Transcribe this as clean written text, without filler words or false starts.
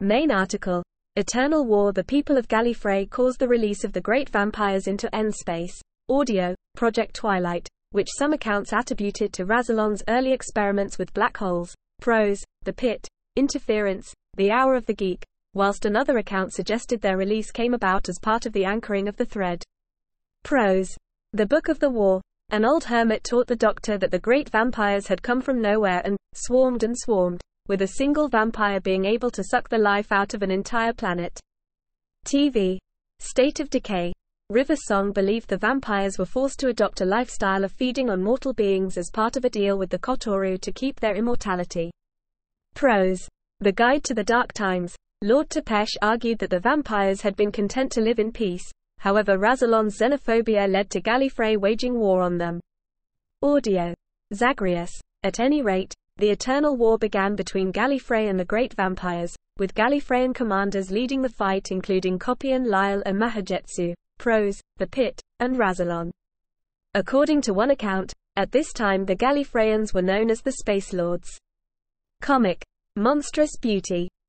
Main article. Eternal War. The people of Gallifrey caused the release of the great vampires into N-space. Audio, Project Twilight, which some accounts attributed to Rassilon's early experiments with black holes. Prose, The Pit, Interference, The Hour of the Geek, whilst another account suggested their release came about as part of the anchoring of the thread. Prose, The Book of the War. An old hermit taught the Doctor that the great vampires had come from nowhere and swarmed, with a single vampire being able to suck the life out of an entire planet. TV. State of Decay. River Song believed the vampires were forced to adopt a lifestyle of feeding on mortal beings as part of a deal with the Kotoru to keep their immortality. Prose. The Guide to the Dark Times. Lord Tepesh argued that the vampires had been content to live in peace, however Rassilon's xenophobia led to Gallifrey waging war on them. Audio. Zagreus. At any rate, the Eternal War began between Gallifrey and the Great Vampires, with Gallifreyan commanders leading the fight including Copian, Lyle and Mahajetsu. Prose, The Pit, and Rassilon. According to one account, at this time the Gallifreyans were known as the Space Lords. Comic. Monstrous Beauty.